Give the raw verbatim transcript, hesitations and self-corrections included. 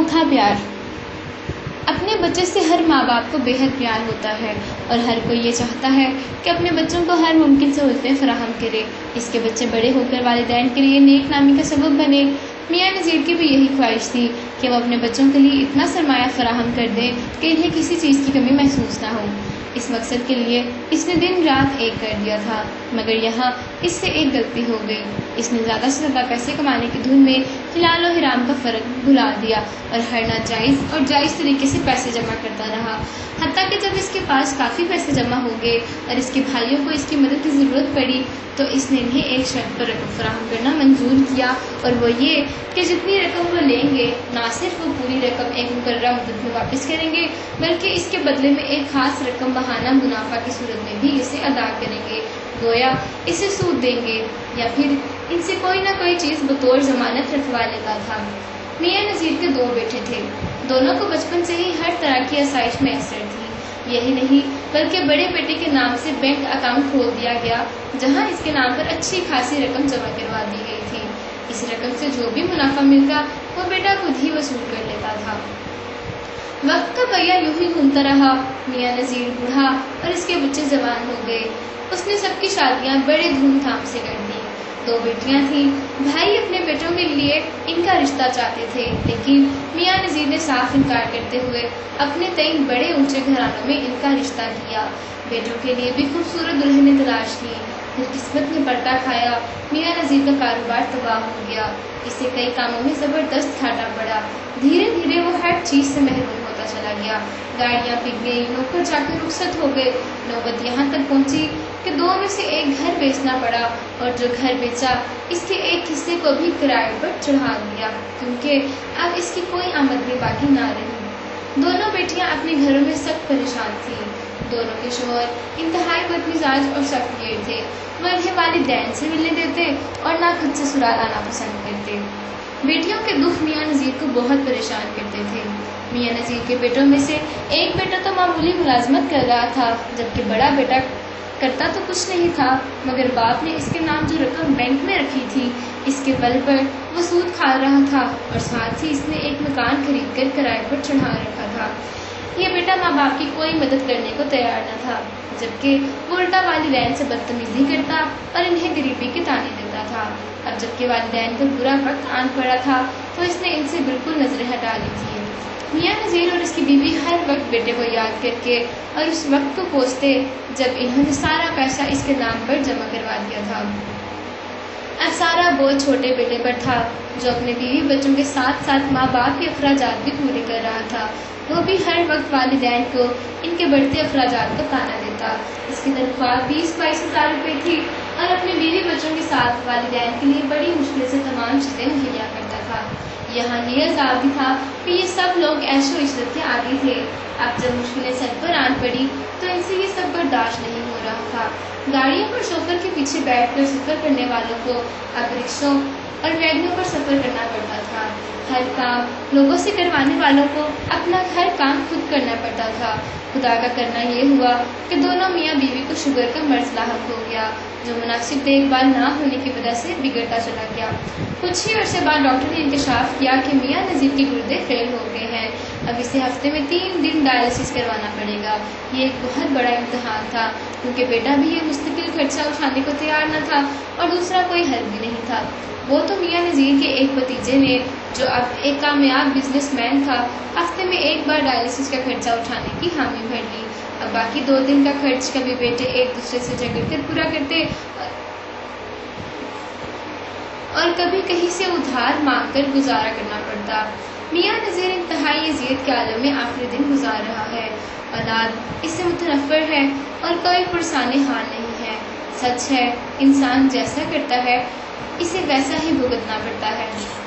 अनोखा प्यार। अपने बच्चे से हर माँ बाप को बेहद प्यार होता है और हर कोई ये चाहता है कि अपने बच्चों को हर मुमकिन सहूलतें फराहम करे, इसके बच्चे बड़े होकर वालिदैन के लिए नेक नामी का सबब बने। मियाँ नज़ीर की भी यही ख्वाहिश थी कि वो अपने बच्चों के लिए इतना सरमाया फराहम कर दें कि इन्हें किसी चीज़ की कमी महसूस ना हो। इस मकसद के लिए इसने दिन रात एक कर दिया था, मगर यहाँ इससे एक गलती हो गई। इसने ज़्यादा से ज़्यादा पैसे कमाने की धुन में हिलाल और हिराम का फ़र्क भुला दिया और हर नाजायज़ और जायज़ तरीके से पैसे जमा करता रहा। हत्ता कि जब इसके पास काफ़ी पैसे जमा हो गए और इसके भाइयों को इसकी मदद की ज़रूरत पड़ी तो इसने इन्हें एक शर्त पर रकम फराहम करना मंजूर किया, और वो ये कि जितनी रकम वो लेंगे ना सिर्फ वो पूरी रकम एक मुकर्रर मुद्दत में वापस करेंगे, बल्कि इसके बदले में एक ख़ास रकम बहाना मुनाफा की सूरत में भी इसे अदा करेंगे। गोया इसे सूद देंगे या फिर इनसे कोई ना कोई चीज़ बतौर ज़मानत रखवा लेता था। मियाँ नज़ीर के दो बेटे थे, दोनों को बचपन से ही हर तरह की आसाइश मैसर थी। यही नहीं बल्कि बड़े बेटे के नाम से बैंक अकाउंट खोल दिया गया, जहां इसके नाम पर अच्छी खासी रकम जमा करवा दी गई थी। इस रकम से जो भी मुनाफा मिलता वो बेटा खुद ही वसूल कर लेता था। वक्त का पहिया यूं ही घूमता रहा। मियाँ नज़ीर बूढ़ा और इसके बच्चे जवान हो गए। उसने सबकी शादियां बड़े धूमधाम से कर दी। दो बेटियां थीं। भाई अपने बेटों के लिए इनका रिश्ता चाहते थे, लेकिन मियाँ नज़ीर ने साफ इनकार करते हुए अपने तय बड़े ऊंचे घरानों में इनका रिश्ता किया। बेटों के लिए भी खूबसूरत दुल्हनें तलाश की। फिर किस्मत ने पलटा खाया। मियाँ नज़ीर का कारोबार तबाह हो गया। इसे कई कामों में ज़बरदस्त घाटा पड़ा। धीरे धीरे वो हर चीज़ से महरूम होता चला गया। गाड़ियाँ बिक गई, नौकर चाकर रुखसत हो गए। नौबत यहाँ तक पहुँची कि दो में से एक घर बेचना पड़ा, और जो घर बेचा इसके एक हिस्से को भी किराए पर चढ़ा दिया, क्योंकि अब इसकी कोई आमदनी बाकी ना रही। दोनों बेटियां अपने घरों में सख्त परेशान थीं। दोनों के शौहर इंतहाई बदमिजाज और सख्तियर थे। वह इन्हें वालिदैन से मिलने देते और ना खुद से ससुराल आना पसंद करते। बेटियों के दुख मियाँ नज़ीर को बहुत परेशान करते थे। मियाँ नज़ीर के बेटों में से एक बेटा तो मामूली मुलाजमत कर रहा था, जबकि बड़ा बेटा करता तो कुछ नहीं था, मगर बाप ने इसके नाम जो रकम बैंक में रखी थी इसके बल पर वो सूद खा रहा था, और साथ ही इसने एक मकान खरीद कर किराए पर चढ़ा रखा था। ये बेटा माँ बाप की कोई मदद करने को तैयार न था, जबकि वो उल्टा वालिदैन से बदतमीजी करता और इन्हें गरीबी के ताने देता था। अब जबकि वालिदैन पर बुरा वक्त आन पड़ा था तो इसने इनसे बिल्कुल नजरें हटा ली थी। मियाँ नज़ीर और उसकी बीवी हर वक्त बेटे को याद करके और उस वक्त को कोसते जब इन्होंने सारा पैसा इसके नाम पर जमा करवा दिया था। अब सारा बोझ छोटे बेटे पर था, जो अपने बीवी बच्चों के साथ साथ माँ बाप के अखराजात भी पूरे कर रहा था। वो भी हर वक्त वालिदैन को इनके बढ़ते अखराजात को ताना देता। इसकी तनख्वाह बीस बाईस हज़ार रुपये थी और अपने बीवी बच्चों के साथ वालिदैन के लिए बड़ी मुश्किल से तमाम चीज़ें मुहैया करता था। यहाँ नियत भी था कि ये सब लोग ऐशो इज्जत के आदी थे। अब जब मुश्किलें सर पर आन पड़ी तो इनसे ये सब बर्दाश्त नहीं हो रहा था। गाड़ियों पर शोफर के पीछे बैठकर सफ़र करने वालों को अब रिक्शों और वैगनों पर सफ़र करना पड़ता था। हर काम लोगों से करवाने वालों को अपना हर काम खुद करना पड़ता था। खुदा का करना ये हुआ कि दोनों मियाँ बीवी को शुगर का मर्ज लाहक हो गया, जो मुनासिब देखभाल ना होने की वजह से बिगड़ता चला गया। कुछ ही अरसे बाद डॉक्टर ने इंकशाफ किया कि मियाँ नज़ीर के गुर्दे फेल हो गए हैं। अब इसे हफ्ते में तीन दिन डायलिसिस करवाना पड़ेगा। ये एक बहुत बड़ा इम्तहान था, क्योंकि बेटा भी ये मुस्तकिल खर्चा उठाने को तैयार न था और दूसरा कोई हल भी नहीं था। वो तो मियाँ नज़ीर के एक भतीजे ने, जो अब एक कामयाब बिजनेसमैन था, हफ्ते में एक बार डायलिसिस का खर्चा उठाने की हामी भर ली। अब बाकी दो दिन का खर्च कभी बेटे एक दूसरे से झगड़ कर पूरा करते और कभी कहीं से उधार मांग कर गुजारा करना पड़ता। मियाँ नज़ीर इंतहाई अज़ियत के आलम में आखिरी दिन गुजार रहा है। औलाद इससे मुतनफ़र है और कोई पुरसाने हाल नहीं है। सच है, इंसान जैसा करता है इसे वैसा ही भुगतना पड़ता है।